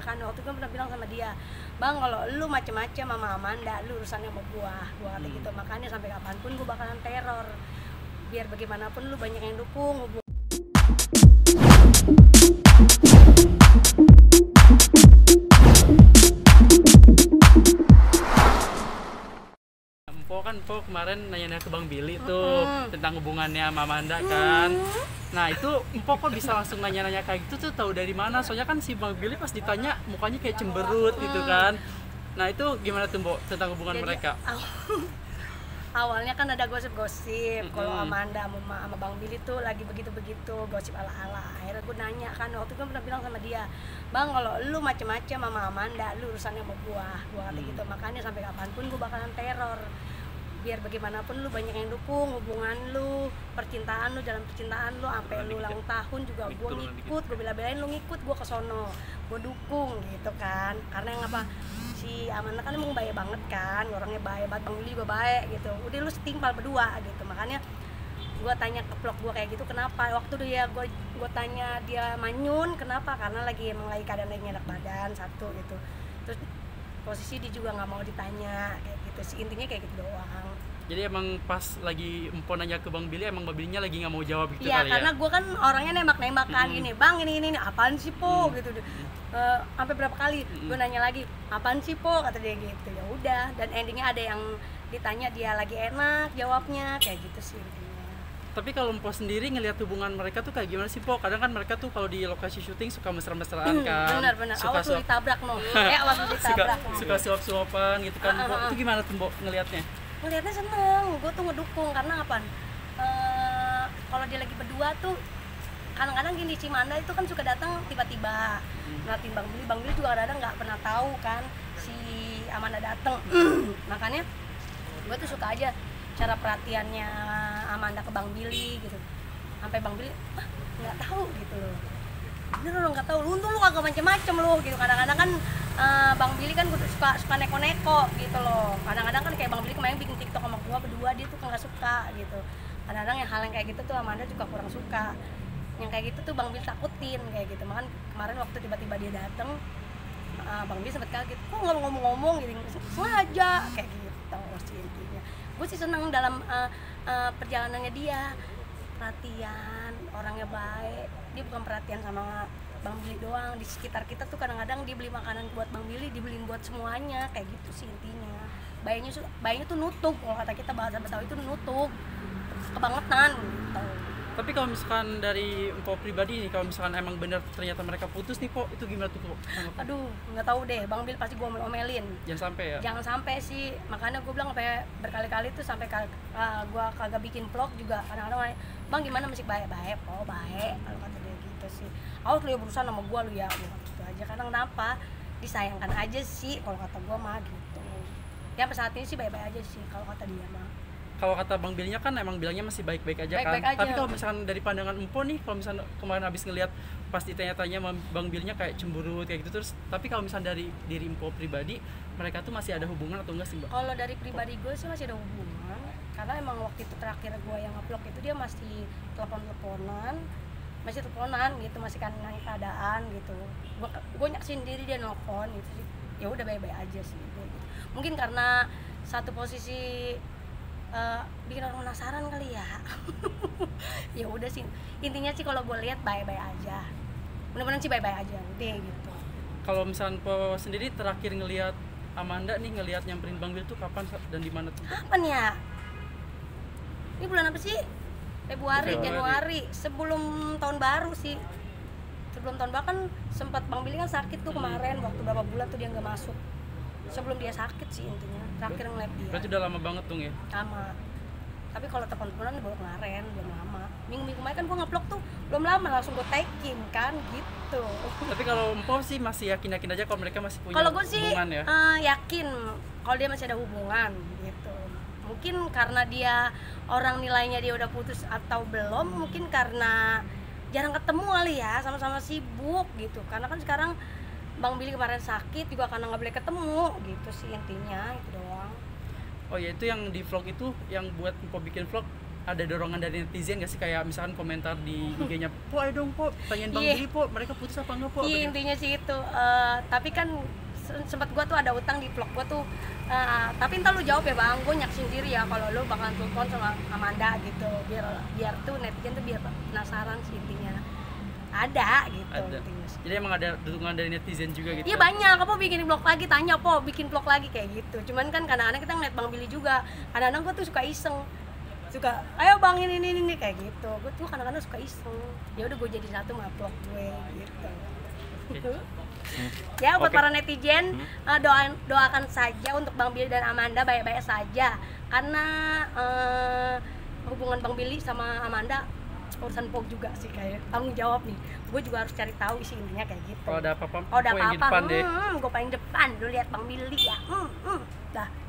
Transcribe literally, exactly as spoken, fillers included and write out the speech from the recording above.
kan. Waktu itu pernah bilang sama dia, bang kalau lu macem-macem sama Amanda, lu urusannya sama gua, gua kata Hmm. gitu. Makanya sampai kapanpun gua bakalan teror, biar bagaimanapun lu banyak yang dukung hubungan. Empo kan Empo kemarin nanya-nanya ke Bang Billy tuh Mm-mm. tentang hubungannya sama Amanda kan. Nah itu Empo kok bisa langsung nanya-nanya kayak gitu tuh, tahu dari mana? Soalnya kan si Bang Billy pas ditanya mukanya kayak cemberut gitu kan. Nah itu gimana tuh Mbok tentang hubungan Jadi, mereka? aw- awalnya kan ada gosip-gosip kalau Mm-mm. Amanda sama, sama Bang Billy tuh lagi begitu-begitu, gosip ala-ala. Akhirnya gue nanya kan, waktu itu pernah bilang sama dia, bang kalau lu macem-macem sama Amanda, lu urusannya sama gua, gua kata Hmm. gitu. Makanya sampai kapanpun gue bakalan teror, biar bagaimanapun lu banyak yang dukung hubungan lu, percintaan lu, jalan percintaan lu, sampai lu ulang tahun juga gue ngikut, gue bela-belain lu ngikut gue ke sono, gue dukung gitu kan. Karena yang apa, si Amanda kan emang baik banget kan, orangnya baik banget, Bang Billy juga baik gitu. Udah lu setimpal berdua gitu. Makanya gue tanya ke vlog gue kayak gitu, kenapa waktu dia gue gue tanya dia manyun, kenapa, karena lagi emang lagi keadaan lagi enak badan satu gitu. Terus posisi dia juga nggak mau ditanya kayak gitu sih, intinya kayak gitu doang. Jadi emang pas lagi Empo nanya ke Bang Billy, emang Bang Billy-nya lagi nggak mau jawab gitu Iya, kali karena ya? gue kan orangnya nembak-nembak kan, Mm-mm. gini, bang ini ini, ini apaan sih po, Mm. gitu. Eh, sampai berapa kali Mm-mm. gue nanya lagi, apaan sih po, kata dia gitu. Ya udah, dan endingnya ada yang ditanya dia lagi enak jawabnya kayak gitu sih intinya. Tapi kalau Empo sendiri ngelihat hubungan mereka tuh kayak gimana sih Po? Kadang kan mereka tuh kalau di lokasi syuting suka mesra-mesraan kan. Bener-bener, Suka awas lu suap, ditabrak no, eh awas lu suka, ditabrak no. suka suap-suapan gitu kan. Ah, ah, Po, ah. itu gimana tuh Mbok ngelihatnya? Ngeliatnya seneng, gue tuh ngedukung karena apa? Eh, kalau dia lagi berdua tuh kadang-kadang gini, si Manda itu kan suka datang tiba-tiba ngeliatin Bang Billy. Bang Billy juga kadang-kadang nggak pernah tahu kan si Amanda datang. Makanya gue tuh suka aja cara perhatiannya Amanda ke Bang Billy gitu, sampai Bang Billy ah nggak tahu gitu loh, bener lo nggak tahu, lu untung lu kagak macem-macem lo gitu. Kadang-kadang kan eh, Bang Billy kan suka suka neko-neko gitu loh. Kadang-kadang kan kayak Bang Billy kemarin bikin TikTok sama gua berdua, dia tuh nggak suka gitu. Kadang-kadang yang hal yang kayak gitu tuh Amanda juga kurang suka. Yang kayak gitu tuh Bang Billy takutin kayak gitu. Makan kemarin waktu tiba-tiba dia dateng, uh, Bang Billy sempet kaget, kok nggak ngomong-ngomong gitu, sengaja kayak gitu sih intinya. Gue sih seneng dalam uh, uh, perjalanannya dia, perhatian, orangnya baik. Dia bukan perhatian sama Bang Billy doang, di sekitar kita tuh kadang-kadang dia beli makanan buat Bang Billy, dibeliin buat semuanya kayak gitu sih intinya. Bayinya bayinya tuh nutup, kalau kata kita bahasa Betawi itu nutup, kebangetan gitu. Tapi kalau misalkan dari Empo pribadi nih, kalau misalkan emang bener ternyata mereka putus nih Po, itu gimana tuh Po? Aduh, nggak tahu deh, Bang Billy pasti gue omelin. Jangan sampai ya? Jangan sampai sih, makanya gue bilang sampai berkali-kali tuh sampai uh, gue kagak bikin vlog juga. Kadang-kadang bang gimana masih baik-baik, oh baik kalau kata dia gitu sih. Awas lu ya berusaha sama gue lu ya, gitu aja. Kadang kenapa disayangkan aja sih kalau kata gue mah gitu. Ya sampai saat ini sih baik-baik aja sih kalau kata dia mah. Kalau kata Bang Billy-nya kan emang bilangnya masih baik-baik aja Baik-baik kan. aja. Tapi kalau misalkan dari pandangan Empo nih, kalau misalkan kemarin habis ngelihat pas ditanya-tanya sama Bang Billy-nya kayak cemberut kayak gitu terus, tapi kalau misalkan dari diri Empo pribadi, mereka tuh masih ada hubungan atau enggak sih, Mbak? Kalau dari pribadi gue sih masih ada hubungan, karena emang waktu itu terakhir gue yang upload itu dia masih telepon-teleponan, masih teleponan gitu, masih kan nanya keadaan gitu. Gue gue nyaksin diri dia nelfon gitu sih. Ya udah baik-baik aja sih gitu. Mungkin karena satu posisi uh, bikin orang penasaran kali ya. Ya udah sih, intinya sih kalau gue lihat baik-baik aja, mudah-mudahan sih baik-baik aja deh gitu. Kalau misalkan Po sendiri terakhir ngelihat Amanda nih, ngelihat nyamperin Bang Billy tuh kapan dan di mana tuh? Kapan ya? Ini bulan apa sih? Februari, Februari. Januari, sebelum tahun baru sih. Sebelum tahun baru kan sempat Bang Billy kan sakit tuh kemarin, waktu berapa bulan tuh dia nggak masuk. Sebelum dia sakit sih intinya, terakhir ngeliat dia. Berarti udah lama banget tuh ya? Lama. Tapi kalau telepon-teleponan baru kemarin, belum lama. Minggu-minggu kemarin kan gue nge-vlog tuh belum lama, langsung gue tagging kan gitu. Tapi kalau Empo sih masih yakin-yakin aja kalau mereka masih punya Kalau gue sih hubungan ya? uh, yakin kalau dia masih ada hubungan gitu. Mungkin karena dia orang nilainya dia udah putus atau belum, mungkin karena jarang ketemu kali ya, sama-sama sibuk gitu. Karena kan sekarang Bang Billy kemarin sakit juga karena nggak boleh ketemu gitu sih intinya, itu doang. Oh ya, itu yang di vlog itu yang buat Empo bikin vlog ada dorongan dari netizen gak sih, kayak misalkan komentar di I G-nya, po ayo dong po, tanyain Bang Iya. Billy po, mereka putus apa enggak po? Iya, Apa gitu? intinya sih itu. Eh, tapi kan se- sempat gua tuh ada utang di vlog gua tuh. Eh, tapi entar lu jawab ya bang, gue nyak sendiri ya kalau lu bakalan telepon sama Amanda gitu, biar biar tuh netizen tuh biar penasaran sih intinya. Ada gitu Ada. intinya sih. Jadi emang ada dukungan dari netizen juga gitu? Iya banyak, apa bikin vlog lagi, tanya po bikin vlog lagi kayak gitu. Cuman kan kadang-kadang kita ngeliat Bang Billy juga, kadang-kadang gue tuh suka iseng, suka ayo bang ini ini ini kayak gitu. Gue tuh kadang-kadang suka iseng, ya udah gue jadi satu sama vlog gue gitu. Ya buat Oke. para netizen, eh, doain doakan saja untuk Bang Billy dan Amanda baik-baik saja, karena eh, hubungan Bang Billy sama Amanda urusan po juga sih, kayak tanggung jawab nih. Gue juga harus cari tahu isi intinya kayak gitu. Kalau ada apa-apa, Oh, udah po yang di apa-apa, depan deh. hmm, gue paling depan. Lu lihat Bang Billy ya. Hmm, hmm. Dah.